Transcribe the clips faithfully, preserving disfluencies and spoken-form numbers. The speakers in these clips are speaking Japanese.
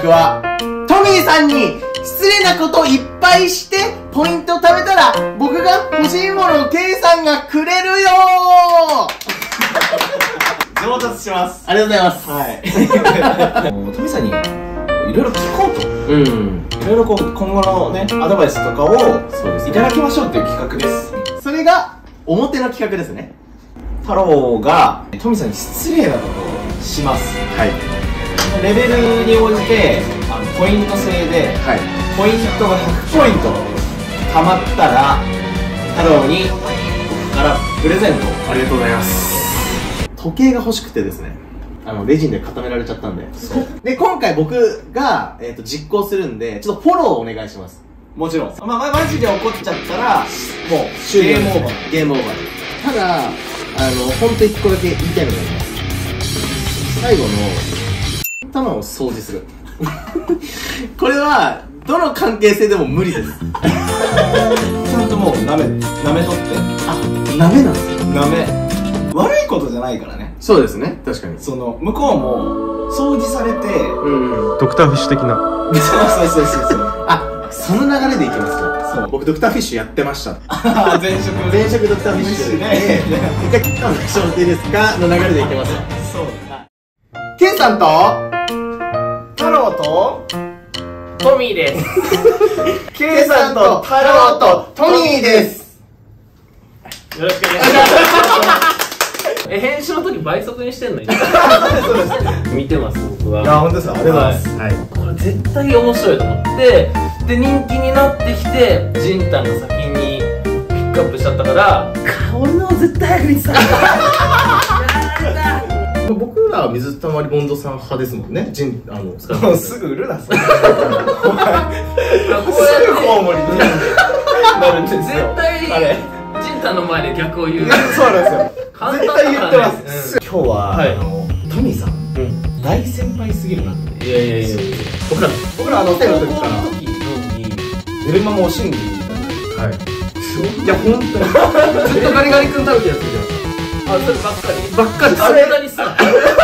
企画は、トミーさんに失礼なことをいっぱいして、ポイントを貯めたら、僕が欲しいものを K さんがくれるよー上達します。 ありがとうございます。 はい。トミーさんにいろいろ聞こうと。うん。いろいろこう、今後のね、アドバイスとかを、そうですね、いただきましょうっていう企画です。 それが、表の企画ですね。 太郎が、トミーさんに失礼なことをします。はい。レベルに応じて、あの、ポイント制で、はい。ポイントがひゃくポイント貯まったら、太郎に、僕からプレゼント。 ありがとうございます。時計が欲しくてですね。あの、レジンで固められちゃったんで。で、今回僕が、えっと、実行するんで、ちょっとフォローをお願いします。 もちろん。まあ、マジで怒っちゃったら、もう、 終了。 ゲームオーバー。 ゲームオーバーです。ただ、あの、ほんと一個だけ言いたいのがあります。最後の、頭を掃除する。これは、どの関係性でも無理です。 ちゃんともう、舐め、舐めとって。 あ、舐めなんですよ。 舐め。悪いことじゃないからね。 そうですね。確かに。 その、向こうも、掃除されて、 うん。 ドクターフィッシュ的な。 そうそうそうそう。 あ、その流れでいきますか。そう。僕、ドクターフィッシュやってました。 ああ、前職。 前職ドクターフィッシュね。一回、聞かなくしょっていいですかの流れでいきます。 そう。 ケンさんと、 太郎と、 トミーです。 ケンさんと、太郎と、トミーです。 よろしくお願いします。え、編集の時倍速にしてんの？見てます、僕は。 いや、本当ですか。ありがとうございます。はい。 これ絶対面白いと思って、で、人気になってきて、ジンタンが先にピックアップしちゃったから、俺の絶対早く見てた。 僕らは水溜りボンドさん派ですもんね。ジン、あの、使ってもうすぐ売るな、それ。すぐコウモリになるんですよ。絶対、あれ。ジンタンの前で逆を言う。 そうなんですよ。絶対言ってます。今日は、 はい、 あの、トミーさん、うん、大先輩すぎるなって。 いやいやいや、 僕ら、僕らあの、手の時から、デルマも惜しんでいた。はい。いや、ほんとに。ずっとガリガリ君食べてるやつじゃん。 あ、そればっかりばっかりそんなにさ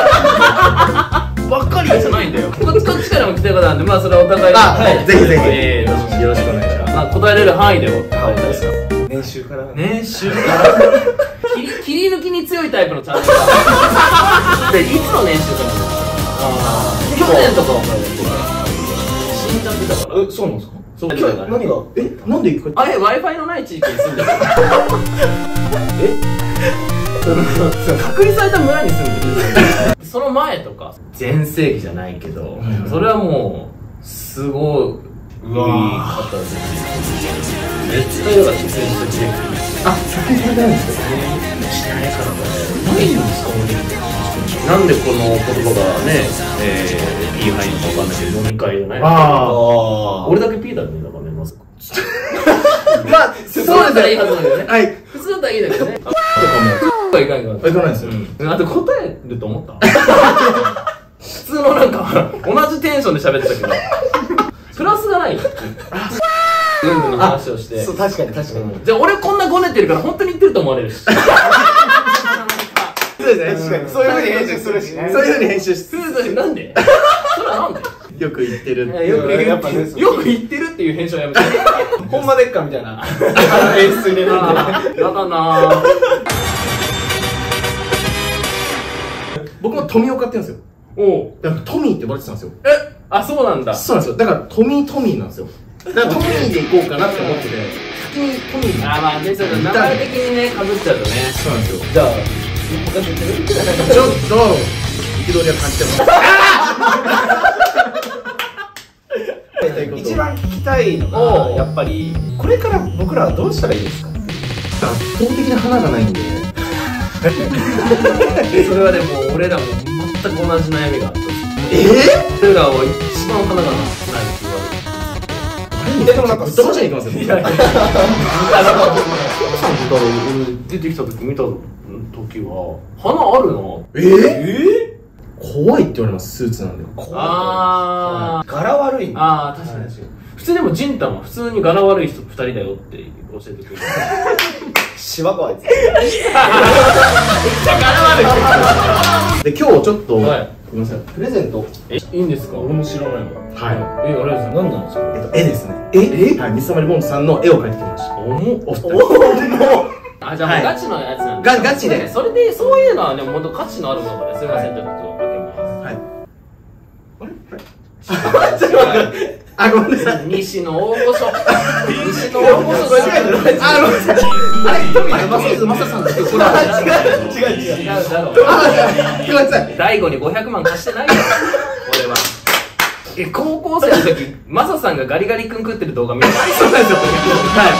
ばっかりじゃないんだよ。こっちこっちからも来てる方なんで、まあそれはお互いあ、はい、ぜひぜひ、 えー、よろしくお願いします。まあ答えれる範囲でお答えください。 年収から年収から切り切り抜きに強いタイプのチャンネルで、いつの年収からああ、去年とかは死んじゃってたから。 え、そうなんですか。 そう何が、え、なんで行くあれ Wi-Fi のない地域に住んでる。え隔離された村に住んでる。その前とか全盛期じゃないけど、それはもうすごい、うわー、方です。絶対だから出演した時期。 あ、先にされてないんですか。 しないからね。ないんですか、なんでこの言葉がね、えー、P 入るのかわかんないけど、飲み会じゃない。ああ。俺だけ P だよね、だからね、まさか。まあ、そうだったらいいはずなんだよね。はい。普通だったらいいんだけどね。とかも、いかないから。いかないですよ。あと答えると思った？普通のなんか、同じテンションで喋ってたけど、プラスがないよ。全部の話をして。 そう、確かに確かに。 じゃあ俺こんなごねってるから本当に言ってると思われるし。 そうですね、確かに。そういう風に編集するしね。 そういう風に編集する。なんで？それはなんで？ よく言ってる。 よく言ってる。よく言ってるっていう編集はやめて。 ほんまでっかみたいな演出にね。やだなぁ。 僕も富岡って言うんですよ。おう。だからトミーって呼ばれてたんですよ。 え？あ、そうなんだ。 そうなんですよ。だからトミートミーなんですよ。だからトミーで行こうかなって思ってて、先にトミー。 あ、まあね、そうだ、名前的にね、かぶっちゃうとね。そうなんですよ。じゃあ、他で言ってる？ちょっと、憤りは感じてます。一番聞きたいのが、やっぱり、これから僕らはどうしたらいいですか？ 圧倒的な花がないんで。 それはでも、俺らも全く同じ悩みがあった。 えぇ？ 俺らは一番花がないって言われる。 でもなんか、ぶっ飛ばしに行きますよ。いやいや。さんと俺出てきた時見た時は、花あるの？ えぇ？怖いって言われます、スーツなんで。 あー。 柄悪い。 あー、確かに確かに。普通でもジンタンは普通に柄悪い人ふたりだよって教えてくれる。 しわかわいつ。 で、今日ちょっと、 ごめんなさい、プレゼント。 え、いいんですか？俺も知らないもん。 はい。 え、あれです。何なんですか？ えっと、絵ですね。ええはい、水溜りボンドさんの絵を描いてきました。 おも、 お二人。 あ、じゃあもうガチのやつなんだ。ガチで。 それで、そういうのはね、ほんと価値のあるものですいません、ちょっと開けます。 はい。あれ？ちょっと待って。あ、ごめんなさい。 西の大御所。西の大御所。 あ、ごめんなさい。あれ、富田正和正さんだけど、これは違う、違う、違う。違うだろ。あ、ごめんなさい。 大悟にごひゃくまん貸してないよ。俺は。え、高校生の時、マサさんがガリガリ君食ってる動画見た。 そうなんですよ。はい。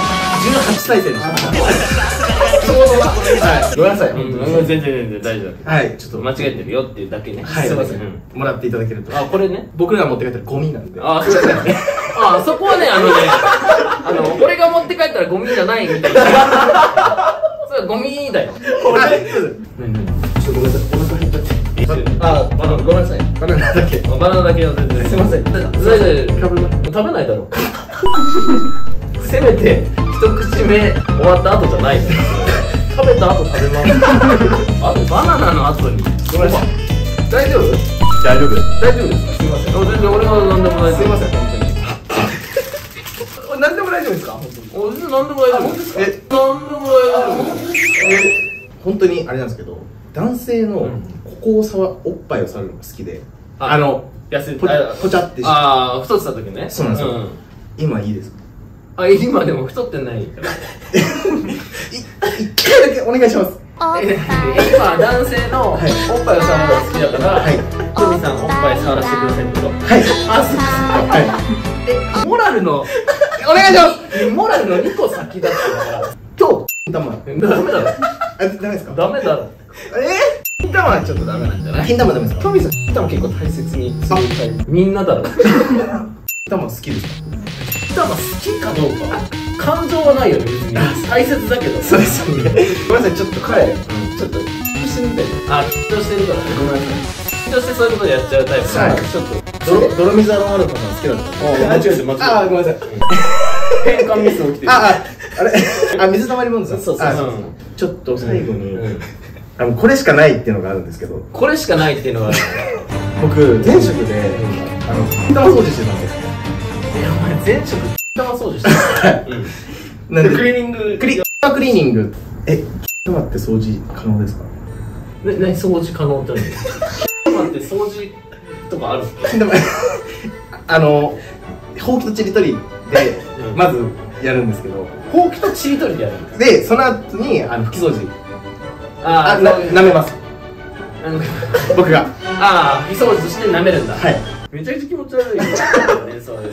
じゅうはちさい生でした。ちょうどは。ごめんなさい。 全然全然大丈夫。 はい、ちょっと間違えてるよっていうだけね。 はい、すいません。もらっていただけると。 あ、これね。 僕らが持って帰ったらゴミなんで。 あ、すいません。あ、そこはね、あのね、あの、俺が持って帰ったらゴミじゃないみたいな。それはゴミだよ。 これ、ちょっとごめんなさい。お腹減ったって。あ、ごめんなさい。バナナだけ。 バナナだけは全然。 すいません。 大丈夫。食べないだろ。せめて一口目終わった後じゃないの。食べた後食べます。あとバナナの後に。 ごめんなさい。大丈夫？ 大丈夫です。 大丈夫ですか？すいません。 全然俺は何でも大丈夫。 すいません、本当に。何でも大丈夫ですか？本当に。 俺全然何でも大丈夫。 ですか？ え、何でも大丈夫。 本当にあれなんですけど、男性のここを触、おっぱいを触るのが好きで、あの痩せポチャってして、 ああ、太ってた時ね。 そうなんですよ。今いいですか？ あ、今でも太ってないから。 一回だけお願いします。 え、今男性のおっぱいを触るのが好きだから、トミさんおっぱい触らせてくださいってこと。 はい。あ、そうです。 はい。え、モラルの、 お願いします。 モラルのにこ先だってだから。 と、金玉。 ダメだろ。 あ、ダメですか？ ダメだろ。 え？金玉はちょっとダメなんじゃない？金玉ダメですか？トミーさん、金玉結構大切にするタイプ。 みんなだろ。 金玉好きですか？ 金玉好きかどうか。感情はないよね、別に。大切だけど。 そうですよね。ごめんなさい、ちょっと彼、ちょっと、緊張してるみたいで。 あ、緊張してるからね。ごめんなさい。緊張してそういうことやっちゃうタイプ。 はい。ちょっと、泥水アロンアルファが好きだった。 間違えて間違えて。 あ、ごめんなさい。 変換ミス起きてる。 あ、あ、あれ、あ、水溜りボンドさん。 そうそうそう。 ちょっと最後に、あの、これしかないっていうのがあるんですけど。 これしかないっていうのがある。 僕、前職で、あの、金玉掃除してたんですよ。 いや、お前前職、金玉掃除してた。 なんで、 クリーニング。 クリ、クリーニング。え、金玉って掃除可能ですか？ ね、何掃除可能って何？金玉って掃除とかある？ 金玉、あの、ほうきとちりとりで、まずやるんですけど。 ほうきとちりとりでやるんですで、その後に、あの、拭き掃除。 ああ、 な、舐めます。僕が。 ああ、拭き掃除として舐めるんだ。 はい。 めちゃくちゃ気持ち悪いよね、そういう。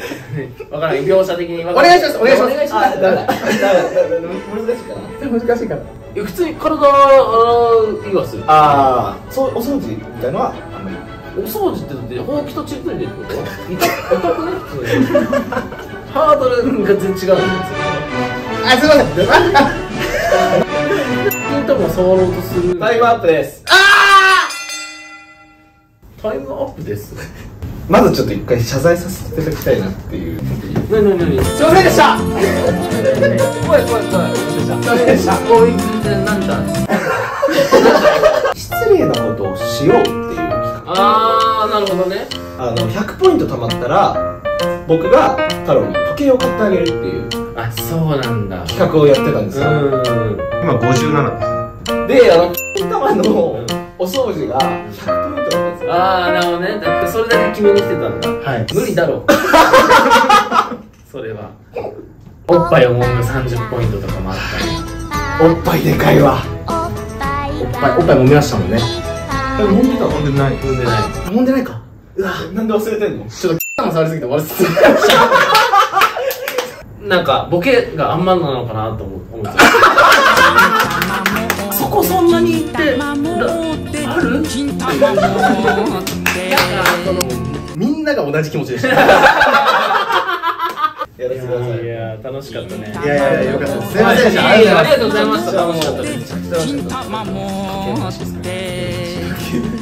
わからない、描写的に。お願いします、お願いします。 お願いします。ダメだ。難しいかな。難しいかな。 普通に体洗いはする。 ああ、そう、お掃除みたいのはあんまり。 お掃除ってだってほうきとちりとりでってこと？痛くね普通に。ハードルが全然違うんですよ。 あ、すいません。 金玉を触ろうとする。 タイムアップです。ああ。タイムアップです。 まずちょっと一回謝罪させていただきたいなっていう。 なになになに。 すいませんでした。 怖い怖い怖い。 すいませんでした。 こういうなんだ。 失礼なことをしようっていう企画。 ああ、なるほどね。 あのひゃくポイント貯まったら僕が太郎に時計を買ってあげるっていう。 あ、そうなんだ。 企画をやってたんですよ。今ごじゅうななです。で、あの金玉のお掃除がひゃくポイントだったんですよ。 ああ、なるほどね。だってそれだけ決めに来てたんだ。 はい。 無理だろう。それは。おっぱいを揉むさんじゅうポイントとかもあったり。 おっぱいでかいわ。おっぱい、おっぱい揉みましたもんね。揉んでた？揉んでない。 揉んでない。 揉んでないか。うわ、なんで忘れてんの？ちょっと金玉触りすぎて終わりすぎた。 なんかボケがあんまなのかなと思思っちゃう。そこそんなに言ってある？ みんなが同じ気持ちでした。やらせてください。 いや楽しかったね。 いやいやいや、よかったです。すいませんでした。 ありがとうございました。楽しかったです。 めちゃくちゃ楽しかった。